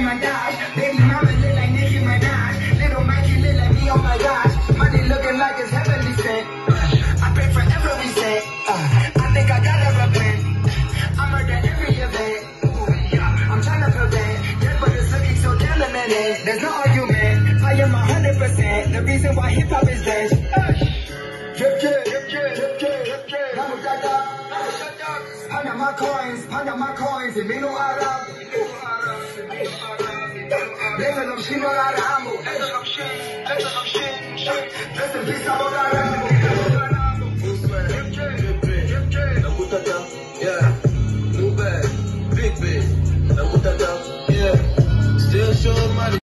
Minaj. Baby mama look like Nicki Minaj. Little Mikey look like me, oh my gosh. Money looking like it's heavenly sent. I pay for every cent. I think I gotta repent. I murder every event. I'm trying to prevent. Yes, but it's looking so damn limited. There's no argument. I am 100%. The reason why hip hop is best. Drip, drip, drip, drip, drip, drip, drip, drip. Panda my coins, and me no Arab. Let them see no Arab. Let them see. Let them see.